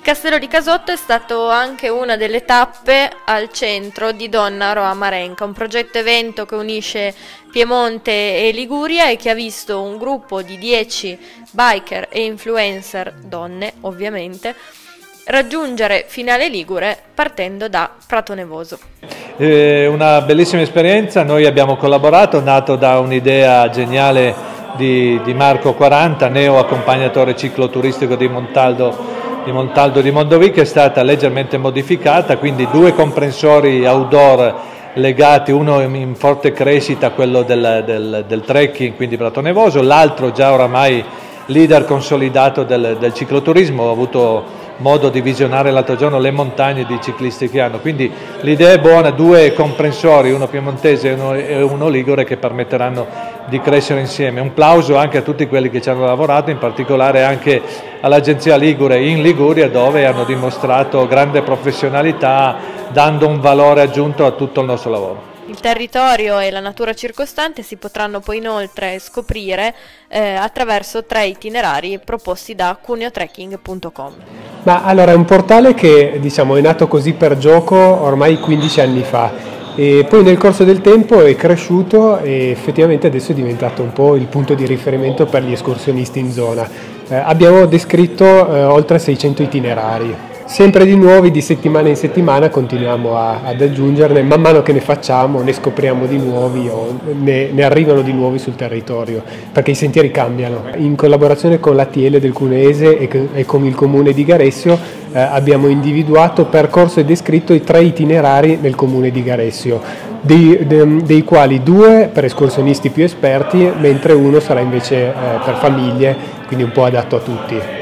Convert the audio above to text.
Castello di Casotto è stato anche una delle tappe al centro di Donnaro a Marenca, un progetto evento che unisce Piemonte e Liguria e che ha visto un gruppo di 10 biker e influencer, donne ovviamente, raggiungere Finale Ligure partendo da Prato Nevoso. Una bellissima esperienza, noi abbiamo collaborato, nato da un'idea geniale di Marco 40, neo accompagnatore cicloturistico di Montaldo di Mondovì, che è stata leggermente modificata, quindi 2 comprensori outdoor legati, uno in forte crescita, quello del trekking, quindi Prato Nevoso, l'altro già oramai leader consolidato del cicloturismo. Ho avuto modo di visionare l'altro giorno le montagne di ciclisti che hanno, quindi l'idea è buona, 2 comprensori, uno piemontese e uno ligure, che permetteranno di crescere insieme. Un plauso anche a tutti quelli che ci hanno lavorato, in particolare anche all'agenzia Ligure in Liguria, dove hanno dimostrato grande professionalità, dando un valore aggiunto a tutto il nostro lavoro. Il territorio e la natura circostante si potranno poi inoltre scoprire attraverso 3 itinerari proposti da cuneotrekking.com. Ma allora è un portale che è nato così per gioco ormai 15 anni fa e poi nel corso del tempo è cresciuto e effettivamente adesso è diventato un po' il punto di riferimento per gli escursionisti in zona. Abbiamo descritto oltre 600 itinerari. Sempre di nuovi, di settimana in settimana continuiamo ad aggiungerne, man mano che ne facciamo ne scopriamo di nuovi o ne arrivano di nuovi sul territorio, perché i sentieri cambiano. In collaborazione con l'ATL del Cuneese e con il comune di Garessio abbiamo individuato, percorso e descritto i 3 itinerari nel comune di Garessio, dei quali 2 per escursionisti più esperti, mentre uno sarà invece per famiglie, quindi un po' adatto a tutti.